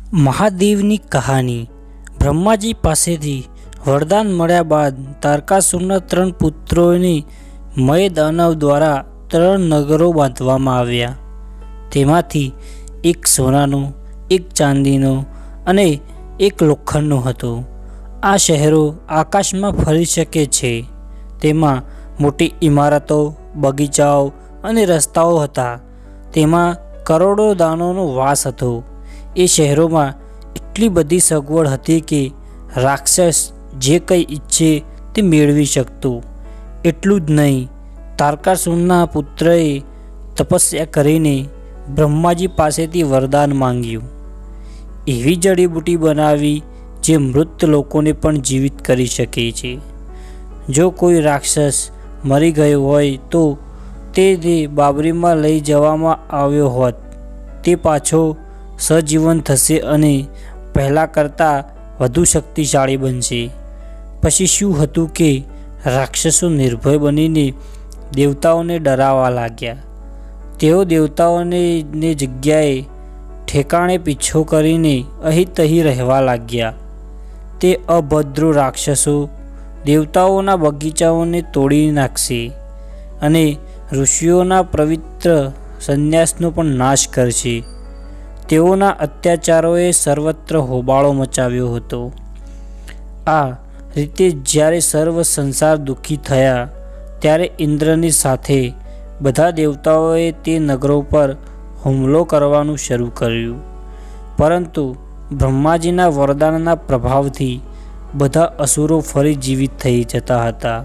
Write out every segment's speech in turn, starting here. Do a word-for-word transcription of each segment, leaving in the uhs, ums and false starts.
મહાદેવની કહાની। બ્રહ્માજી પાસેથી વરદાન મળ્યા બાદ તારકાસુરના ત્રણ પુત્રોની મય દાનવ દ્વારા ત્રણ નગરો બાંધવામાં આવ્યા। તેમાંથી એક સોનાનો, એક ચાંદીનો અને એક લોખંડનો હતો। આ શહેરો આકાશમાં ફરી શકે છે। તેમાં મોટી ઇમારતો, બગીચાઓ અને રસ્તાઓ હતા। તેમાં કરોડો દાનવનો વાસ હતો। એ શહેરોમાં એટલી બધી સગવડ હતી કે રાક્ષસ જે કંઈ ઈચ્છે તે મેળવી શકતો। એટલું જ નહીં, તારકાસુરના પુત્રએ તપસ્યા કરીને બ્રહ્માજી પાસેથી વરદાન માંગ્યું। એવી જડીબુટી બનાવી જે મૃત લોકોને પણ જીવિત કરી શકે છે। જો કોઈ રાક્ષસ મરી ગયો હોય તો તે તે બાબરીમાં લઈ જવામાં આવ્યો હોત તે પાછો સજીવન થશે અને પહેલાં કરતાં વધુ શક્તિશાળી બનશે। પછી શું હતું કે રાક્ષસો નિર્ભય બનીને દેવતાઓને ડરાવવા લાગ્યા। તેઓ દેવતાઓને ને જગ્યાએ ઠેકાણે પીછો કરીને અહીં તહીં રહેવા લાગ્યા। તે અભદ્રો રાક્ષસો દેવતાઓના બગીચાઓને તોડી નાખશે અને ઋષિઓના પવિત્ર સંન્યાસનો પણ નાશ કરશે। તેઓના અત્યાચારોએ સર્વત્ર હોબાળો મચાવ્યો હતો। આ રીતે જ્યારે સર્વ સંસાર દુઃખી થયા ત્યારે ઇન્દ્રની સાથે બધા દેવતાઓએ તે નગરો પર હુમલો કરવાનું શરૂ કર્યું। પરંતુ બ્રહ્માજીના વરદાનના પ્રભાવથી બધા અસુરો ફરી જીવિત થઈ જતા હતા।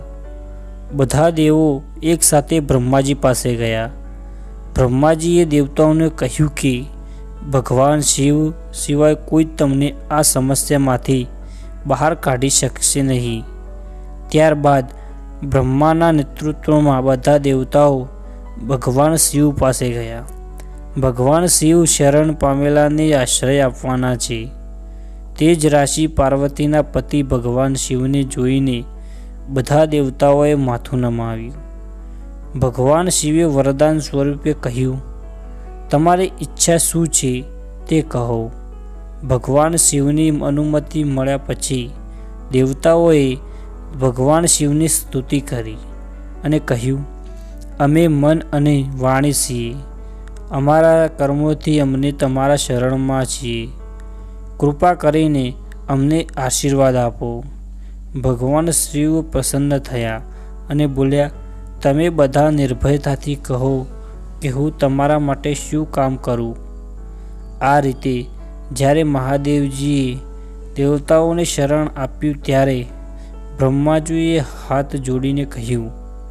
બધા દેવો એકસાથે બ્રહ્માજી પાસે ગયા। બ્રહ્માજીએ દેવતાઓને કહ્યું કે ભગવાન શિવ સિવાય કોઈ તમને આ સમસ્યામાંથી બહાર કાઢી શકશે નહીં। ત્યારબાદ બ્રહ્માના નેતૃત્વમાં બધા દેવતાઓ ભગવાન શિવ પાસે ગયા। ભગવાન શિવ શરણ પામેલાને આશ્રય આપવાના છે। તે જ રાશિ પાર્વતીના પતિ ભગવાન શિવને જોઈને બધા દેવતાઓએ માથું નમાવ્યું। ભગવાન શિવે વરદાન સ્વરૂપે કહ્યું, તમારી ઈચ્છા શું છે તે કહો। ભગવાન શિવની અનુમતિ મળ્યા પછી દેવતાઓએ ભગવાન શિવની સ્તુતિ કરી અને કહ્યું, અમે મન અને વાણી છીએ। અમારા કર્મોથી અમને તમારા શરણમાં છીએ। કૃપા કરીને અમને આશીર્વાદ આપો। ભગવાન શિવ પ્રસન્ન થયા અને બોલ્યા, તમે બધા નિર્ભયતાથી કહો કે હું તમારા માટે શું કામ કરું। આ રીતે જ્યારે મહાદેવજીએ દેવતાઓને શરણ આપ્યું ત્યારે બ્રહ્માજીએ હાથ જોડીને કહ્યું,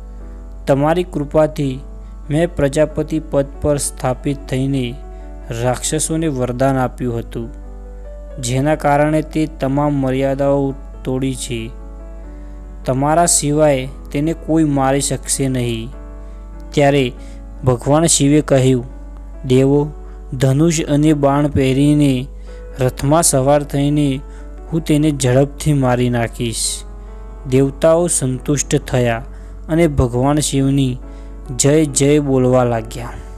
તમારી કૃપાથી મેં પ્રજાપતિ પદ પર સ્થાપિત થઈને રાક્ષસોને વરદાન આપ્યું હતું, જેના કારણે તે તમામ મર્યાદાઓ તોડી છે। તમારા સિવાય તેને કોઈ મારી શકશે નહીં। ત્યારે ભગવાન શિવે કહ્યું, દેવો, ધનુષ અને બાણ પહેરીને રથમાં સવાર થઈને હું તેને ઝડપથી મારી નાખીશ। દેવતાઓ સંતુષ્ટ થયા અને ભગવાન શિવની જય જય બોલવા લાગ્યા।